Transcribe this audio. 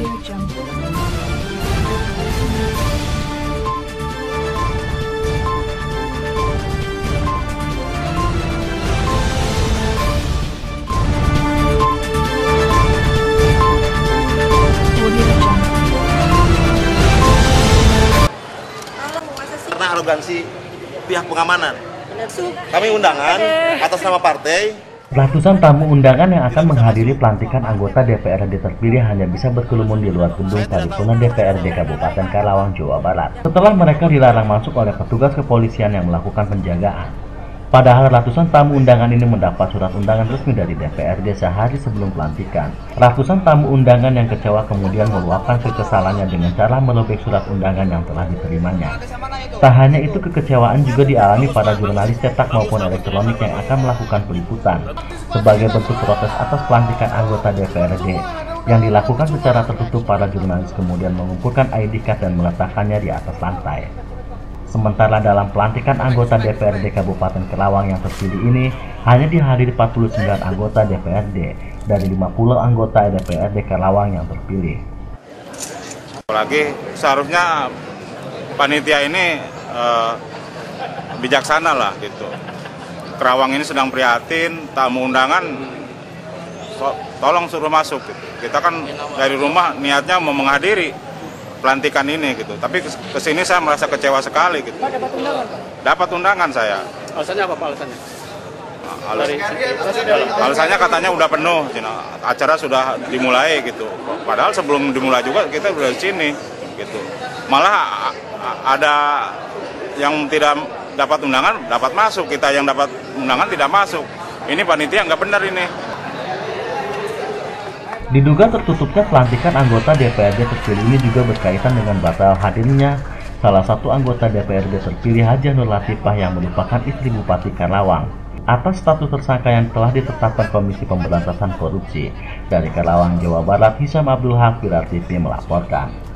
Audio Jungle. Karena arogansi pihak pengamanan. Kami undangan atas nama partai. Ratusan tamu undangan yang akan menghadiri pelantikan anggota DPRD terpilih hanya bisa berkerumun di luar gedung paripurna DPRD Kabupaten Karawang, Jawa Barat. Setelah mereka dilarang masuk oleh petugas kepolisian yang melakukan penjagaan. Padahal ratusan tamu undangan ini mendapat surat undangan resmi dari DPRD sehari sebelum pelantikan. Ratusan tamu undangan yang kecewa kemudian meluapkan kekesalannya dengan cara merobek surat undangan yang telah diterimanya. Tak hanya itu, kekecewaan juga dialami para jurnalis cetak maupun elektronik yang akan melakukan peliputan sebagai bentuk protes atas pelantikan anggota DPRD yang dilakukan secara tertutup. Para jurnalis kemudian mengumpulkan ID card dan meletakkannya di atas lantai. Sementara dalam pelantikan anggota DPRD Kabupaten Karawang yang terpilih ini hanya dihadiri 49 anggota DPRD dari 50 anggota DPRD Karawang yang terpilih. Apalagi seharusnya panitia ini bijaksana lah gitu. Karawang ini sedang prihatin, tamu undangan tolong suruh masuk gitu. Kita kan dari rumah niatnya mau menghadiri pelantikan ini gitu, tapi kesini saya merasa kecewa sekali gitu. Pak, dapat undangan, Pak? Dapat undangan saya. Alasannya apa Pak alasannya? Alasannya katanya udah penuh, acara sudah dimulai gitu. Padahal sebelum dimulai juga kita udah di sini gitu. Malah ada yang tidak dapat undangan dapat masuk, kita yang dapat undangan tidak masuk. Ini panitia nggak benar ini. Diduga tertutupnya pelantikan anggota DPRD terpilih ini juga berkaitan dengan batal hadirnya salah satu anggota DPRD terpilih, Hajah Nur Latifah, yang merupakan istri Bupati Karawang. Atas status tersangka yang telah ditetapkan Komisi Pemberantasan Korupsi dari Karawang, Jawa Barat, Hisam Abdul Haq, Viral TV melaporkan.